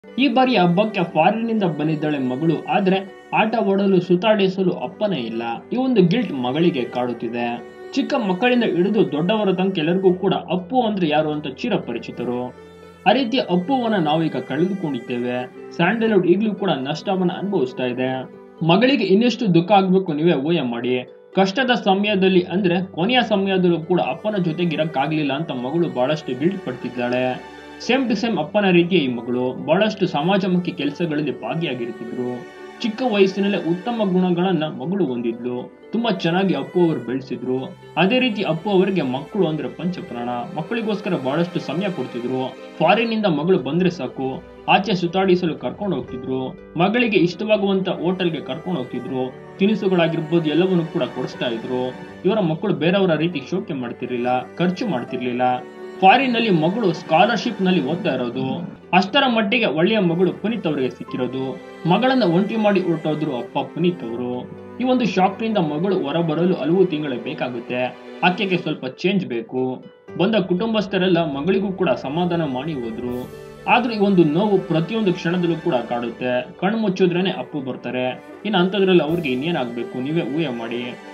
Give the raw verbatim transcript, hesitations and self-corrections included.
ಈ ಬಾರಿ ಹಬ್ಬಕ್ಕೆ ಫಾರಿನ್ ನಿಂದ ಬಂದಿದ್ದಾಳೆ ಮಗಳು, ಆದ್ರೆ ಆಟ ಓಡಲು ಸುತ್ತಾಡಿಸಲು ಅಪ್ಪನೇ ಇಲ್ಲ. ಈ ಒಂದು ಗಿಲ್ಟ್ ಮಗಳಿಗೆ ಕಾಡುತ್ತಿದೆ. ಚಿಕ್ಕ ಮಕ್ಕಳಿಂದ ಹಿಡಿದು ದೊಡ್ಡವರ ತನಕ ಎಲ್ಲರಿಗೂ ಕೂಡ ಅಪ್ಪು ಅಂದ್ರೆ ಯಾರು ಅಂತ ಚಿರಪರಿಚಿತರು. ಆ ರೀತಿಯ ಅಪ್ಪುವನ್ನ ನಾವೀಗ ಕಳೆದುಕೊಂಡಿದ್ದೇವೆ. ಸ್ಯಾಂಡಲ್ವುಡ್ ಈಗಲೂ ಕೂಡ ನಷ್ಟವನ್ನ ಅನುಭವಿಸ್ತಾ ಇದೆ. ಮಗಳಿಗೆ ಇನ್ನೆಷ್ಟು ದುಃಖ ಆಗ್ಬೇಕು ನೀವೇ ಊಹೆ ಮಾಡಿ. ಕಷ್ಟದ ಸಮಯದಲ್ಲಿ ಅಂದ್ರೆ ಕೊನೆಯ ಸಮಯದಲ್ಲೂ ಕೂಡ ಅಪ್ಪನ ಜೊತೆಗೆ ಇರಕ್ಕಾಗ್ಲಿಲ್ಲ ಅಂತ ಮಗಳು ಬಹಳಷ್ಟು ಗಿಲ್ಟ್ ಪಡ್ತಿದ್ದಾಳೆ. ಸೇಮ್ ಟು ಸೇಮ್ ಅಪ್ಪನ ರೀತಿಯ ಈ ಮಗಳು ಬಹಳಷ್ಟು ಸಮಾಜಮುಖಿ ಕೆಲಸಗಳಲ್ಲಿ ಭಾಗಿಯಾಗಿರ್ತಿದ್ರು. ಚಿಕ್ಕ ವಯಸ್ಸಿನಲ್ಲೇ ಉತ್ತಮ ಗುಣಗಳನ್ನ ಮಗಳು ಹೊಂದಿದ್ಲು. ತುಂಬಾ ಚೆನ್ನಾಗಿ ಅಪ್ಪು ಅವರು ಬೆಳೆಸಿದ್ರು. ಅದೇ ರೀತಿ ಅಪ್ಪು ಅವರಿಗೆ ಮಕ್ಕಳು ಅಂದ್ರೆ ಪಂಚಪ್ರಾಣ. ಮಕ್ಕಳಿಗೋಸ್ಕರ ಬಹಳಷ್ಟು ಸಮಯ ಕೊಡ್ತಿದ್ರು. ಫಾರಿನ್ ನಿಂದ ಮಗಳು ಬಂದ್ರೆ ಸಾಕು ಆಚೆ ಸುತ್ತಾಡಿಸಲು ಕರ್ಕೊಂಡು ಹೋಗ್ತಿದ್ರು. ಮಗಳಿಗೆ ಇಷ್ಟವಾಗುವಂತ ಹೋಟೆಲ್ಗೆ ಕರ್ಕೊಂಡು ಹೋಗ್ತಿದ್ರು. ತಿನಿಸುಗಳಾಗಿರ್ಬೋದು ಎಲ್ಲವನ್ನು ಕೂಡ ಕೊಡಿಸ್ತಾ ಇದ್ರು. ಇವರ ಮಕ್ಕಳು ಬೇರೆಯವರ ರೀತಿ ಶೋಕಿ ಮಾಡ್ತಿರ್ಲಿಲ್ಲ, ಖರ್ಚು ಮಾಡ್ತಿರ್ಲಿಲ್ಲ. ಫಾರಿನ್ ನಲ್ಲಿ ಮಗಳು ಸ್ಕಾಲರ್ಶಿಪ್ ನಲ್ಲಿ ಓದ್ತಾ ಇರೋದು. ಅಷ್ಟರ ಮಟ್ಟಿಗೆ ಒಳ್ಳೆಯ ಮಗಳು ಪುನೀತ್ ಅವರಿಗೆ ಸಿಕ್ಕಿರೋದು. ಮಗಳನ್ನ ಒಂಟಿ ಮಾಡಿ ಹೊರಟೋದ್ರು ಅಪ್ಪ ಪುನೀತ್ ಅವರು. ಈ ಒಂದು ಶಾಕ್ ನಿಂದ ಮಗಳು ಹೊರಬರಲು ಹಲವು ತಿಂಗಳೇ ಬೇಕಾಗುತ್ತೆ. ಆಕೆಗೆ ಸ್ವಲ್ಪ ಚೇಂಜ್ ಬೇಕು. ಬಂದ ಕುಟುಂಬಸ್ಥರೆಲ್ಲ ಮಗಳಿಗೂ ಕೂಡ ಸಮಾಧಾನ ಮಾಡಿ ಹೋದ್ರು. ಆದ್ರೂ ಈ ಒಂದು ನೋವು ಪ್ರತಿಯೊಂದು ಕ್ಷಣದಲ್ಲೂ ಕೂಡ ಕಾಡುತ್ತೆ. ಕಣ್ಣು ಮುಚ್ಚಿದ್ರೇನೆ ಅಪ್ಪು ಬರ್ತಾರೆ. ಇನ್ನು ಅಂತದ್ರಲ್ಲಿ ಅವ್ರಿಗೆ ಇನ್ನೇನಾಗ್ಬೇಕು ನೀವೇ ಊಹೆ ಮಾಡಿ.